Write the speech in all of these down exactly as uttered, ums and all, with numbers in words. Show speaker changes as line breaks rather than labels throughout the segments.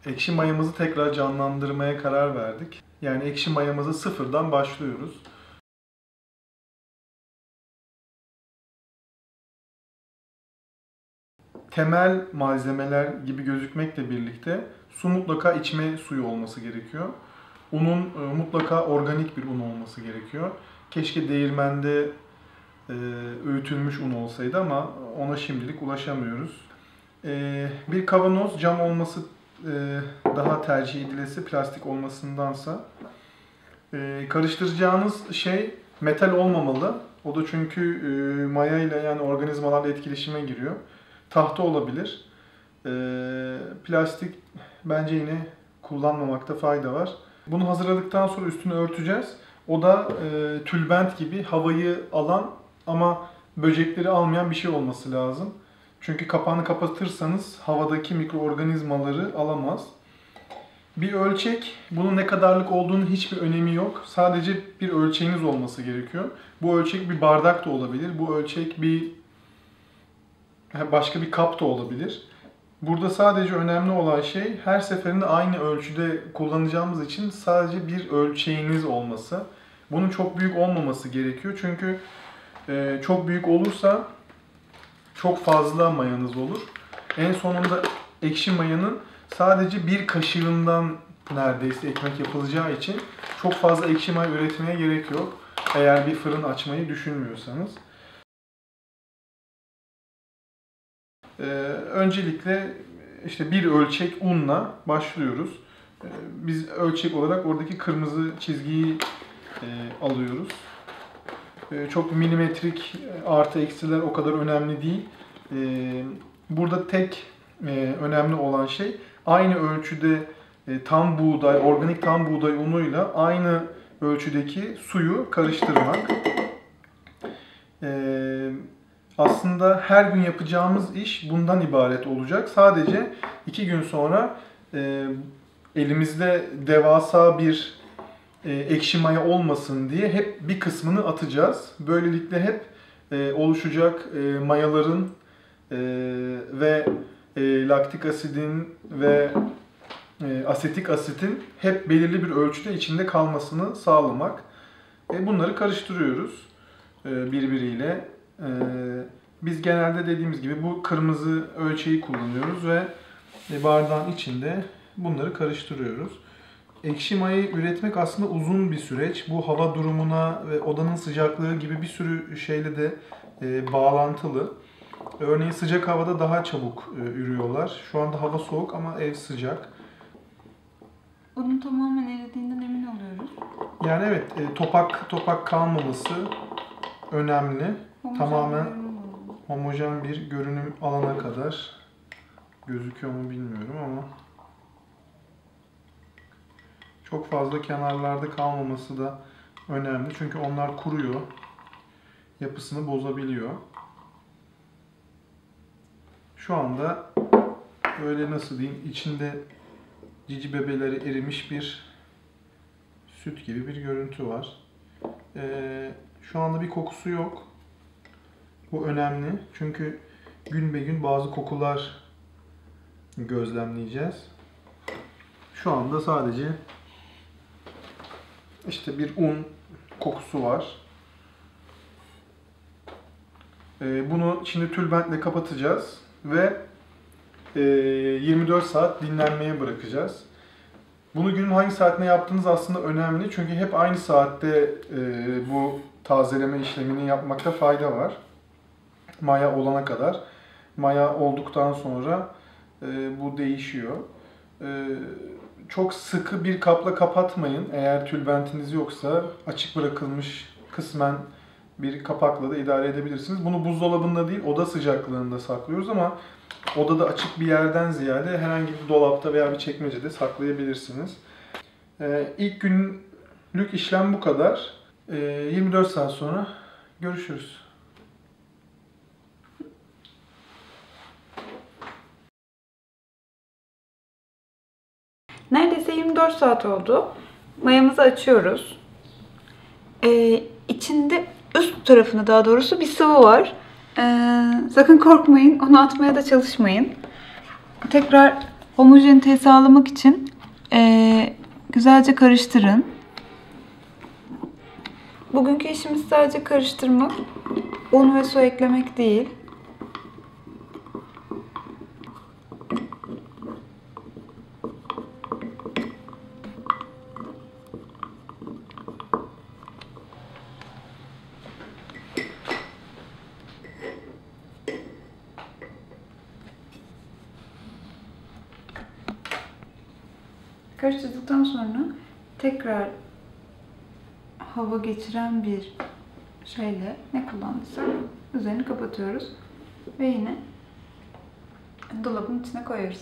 Ekşi mayamızı tekrar canlandırmaya karar verdik. Yani ekşi mayamızı sıfırdan başlıyoruz. Temel malzemeler gibi gözükmekle birlikte su mutlaka içme suyu olması gerekiyor. Unun mutlaka organik bir un olması gerekiyor. Keşke değirmende öğütülmüş un olsaydı ama ona şimdilik ulaşamıyoruz. Bir kavanoz cam olması daha tercih edilesi plastik olmasındansa. Karıştıracağınız şey metal olmamalı. O da çünkü maya ile yani organizmalarla etkileşime giriyor. Tahta olabilir. Plastik bence yine kullanmamakta fayda var. Bunu hazırladıktan sonra üstünü örteceğiz. O da tülbent gibi havayı alan ama böcekleri almayan bir şey olması lazım. Çünkü kapağını kapatırsanız havadaki mikroorganizmaları alamaz. Bir ölçek, bunun ne kadarlık olduğunun hiçbir önemi yok. Sadece bir ölçeğiniz olması gerekiyor. Bu ölçek bir bardak da olabilir. Bu ölçek bir başka bir kap da olabilir. Burada sadece önemli olan şey her seferinde aynı ölçüde kullanacağımız için sadece bir ölçeğiniz olması. Bunun çok büyük olmaması gerekiyor. Çünkü çok büyük olursa çok fazla mayanız olur. En sonunda ekşi mayanın sadece bir kaşığından neredeyse ekmek yapılacağı için çok fazla ekşi maya üretmeye gerek yok. Eğer bir fırın açmayı düşünmüyorsanız. Ee, öncelikle işte bir ölçek unla başlıyoruz. Ee, biz ölçek olarak oradaki kırmızı çizgiyi e, alıyoruz. Ee, çok milimetrik artı eksiler o kadar önemli değil. Ee, burada tek e, önemli olan şey aynı ölçüde e, tam buğday, organik tam buğday unuyla aynı ölçüdeki suyu karıştırmak. Ee, aslında her gün yapacağımız iş bundan ibaret olacak. Sadece iki gün sonra e, elimizde devasa bir e, ekşi maya olmasın diye hep bir kısmını atacağız. Böylelikle hep e, oluşacak e, mayaların e, ve e, laktik asidin ve e, asetik asitin hep belirli bir ölçüde içinde kalmasını sağlamak. E, bunları karıştırıyoruz e, birbiriyle. E, biz genelde dediğimiz gibi bu kırmızı ölçeği kullanıyoruz ve e, bardağın içinde bunları karıştırıyoruz. Ekşi mayayı üretmek aslında uzun bir süreç. Bu hava durumuna ve odanın sıcaklığı gibi bir sürü şeyle de e, bağlantılı. Örneğin sıcak havada daha çabuk e, ürüyorlar. Şu anda hava soğuk ama ev sıcak.
Unun tamamen eridiğinden emin oluyoruz.
Yani evet, e, topak topak kalmaması önemli.
Homojen
tamamen
bir
homojen bir görünüm alana kadar. Gözüküyor mu bilmiyorum ama çok fazla kenarlarda kalmaması da önemli. Çünkü onlar kuruyor. Yapısını bozabiliyor. Şu anda böyle nasıl diyeyim, içinde cici bebeleri erimiş bir süt gibi bir görüntü var. Ee, şu anda bir kokusu yok. Bu önemli. Çünkü gün be gün bazı kokular gözlemleyeceğiz. Şu anda sadece işte bir un kokusu var. Ee, bunu şimdi tülbentle kapatacağız ve e, yirmi dört saat dinlenmeye bırakacağız. Bunu günün hangi saatinde yaptığınız aslında önemli. Çünkü hep aynı saatte e, bu tazeleme işlemini yapmakta fayda var. Maya olana kadar. Maya olduktan sonra e, bu değişiyor. E, çok sıkı bir kapla kapatmayın. Eğer tülbentiniz yoksa açık bırakılmış kısmen bir kapakla da idare edebilirsiniz. Bunu buzdolabında değil, oda sıcaklığında saklıyoruz ama odada açık bir yerden ziyade herhangi bir dolapta veya bir çekmecede saklayabilirsiniz. Ee, ilk günlük işlem bu kadar. Ee, yirmi dört saat sonra görüşürüz.
Neredeyse yirmi dört saat oldu. Mayamızı açıyoruz. Ee, içinde üst tarafında daha doğrusu bir sıvı var. Ee, sakın korkmayın. Onu atmaya da çalışmayın. Tekrar Homojeniteyi sağlamak için e, güzelce karıştırın. Bugünkü işimiz sadece karıştırmak, un ve su eklemek değil. Karıştırdıktan sonra tekrar hava geçiren bir şeyle ne kullandıysak üzerini kapatıyoruz ve yine dolabın içine koyuyoruz.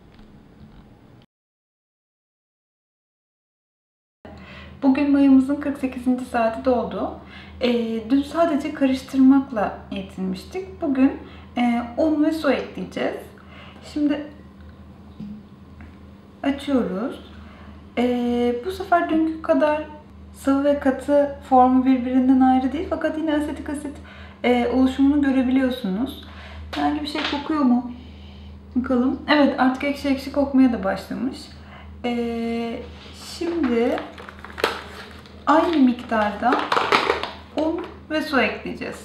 Bugün mayamızın kırk sekizinci saati doldu. E, dün sadece karıştırmakla yetinmiştik. Bugün e, un ve su ekleyeceğiz. Şimdi açıyoruz. Ee, bu sefer dünkü kadar sıvı ve katı formu birbirinden ayrı değil. Fakat yine asetik asit e, oluşumunu görebiliyorsunuz. Herhangi bir şey kokuyor mu? Bakalım. Evet, artık ekşi ekşi kokmaya da başlamış. Ee, şimdi aynı miktarda un ve su ekleyeceğiz.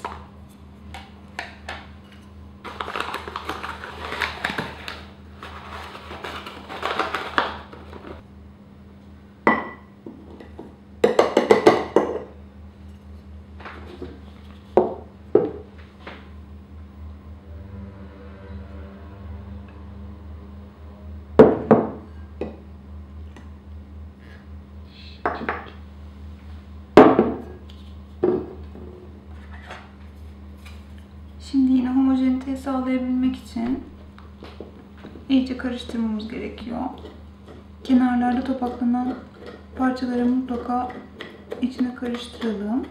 Şimdi yine homojeniteyi sağlayabilmek için iyice karıştırmamız gerekiyor. Kenarlarda topaklanan parçaları mutlaka içine karıştıralım.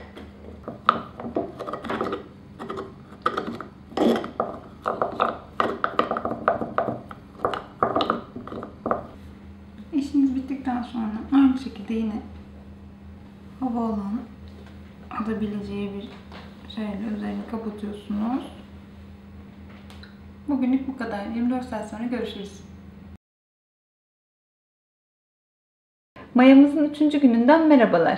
İşimiz bittikten sonra aynı şekilde yine hava alan alabileceği bir şeyle üzerini kapatıyorsunuz. Bugünlük bu kadar. yirmi dört saat sonra görüşürüz. Mayamızın üçüncü gününden merhabalar.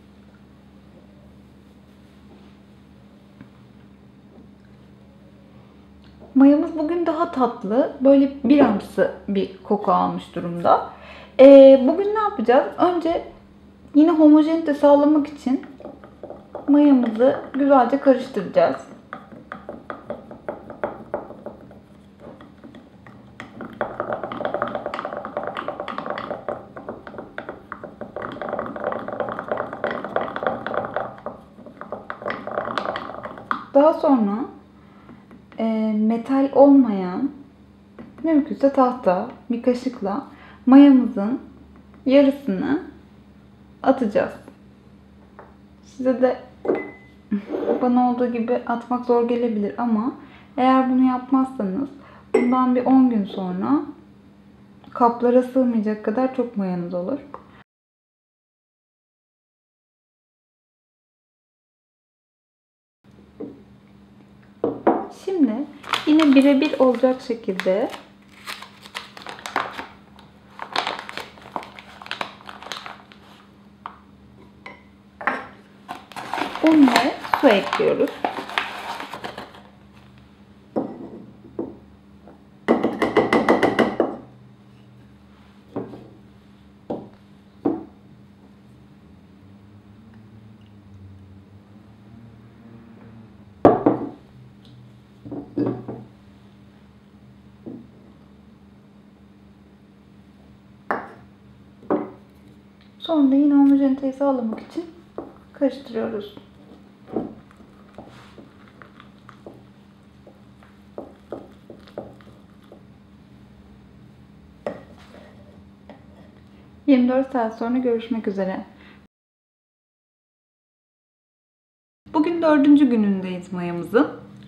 Mayamız bugün daha tatlı, böyle biramsı bir koku almış durumda. Ee, bugün ne yapacağız? Önce yine homojenite sağlamak için mayamızı güzelce karıştıracağız. Daha sonra e, metal olmayan, mümkünse tahta bir kaşıkla mayamızın yarısını atacağız. Size de bana olduğu gibi atmak zor gelebilir ama eğer bunu yapmazsanız bundan bir on gün sonra kaplara sığmayacak kadar çok mayanız olur. Şimdi yine birebir olacak şekilde un ve su ekliyoruz. Sonra da yine homojeniteyi sağlamak için karıştırıyoruz. yirmi dört saat sonra görüşmek üzere. Bugün dördüncü günündeyiz mayamızın.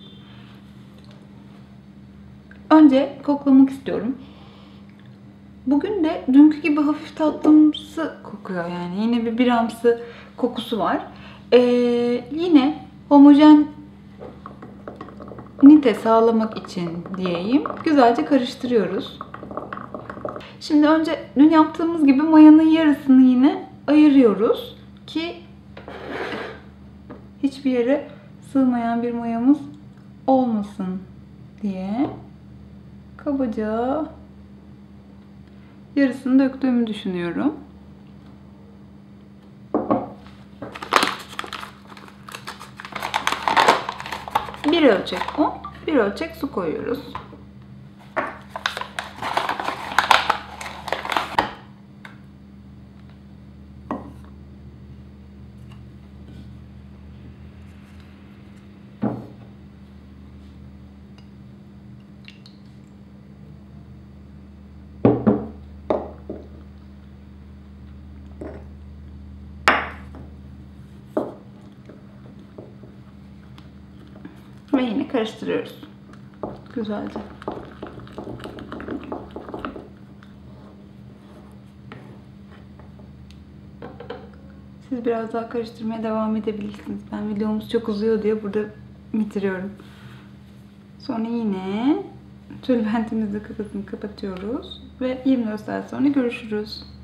Önce koklamak istiyorum. Bugün de dünkü gibi hafif tatlımsı kokuyor yani. Yine bir biramsı kokusu var. Ee, yine homojenite sağlamak için diyeyim. Güzelce karıştırıyoruz. Şimdi önce dün yaptığımız gibi mayanın yarısını yine ayırıyoruz ki hiçbir yere sığmayan bir mayamız olmasın diye. Kabaca yarısını döktüğümü düşünüyorum. Bir ölçek un, bir ölçek su koyuyoruz. Ve yine karıştırıyoruz. Güzelce. Siz biraz daha karıştırmaya devam edebilirsiniz. Ben videomuz çok uzuyor diye burada bitiriyorum. Sonra yine tülbentimizi kapatını kapatıyoruz ve yirmi dört saat sonra görüşürüz.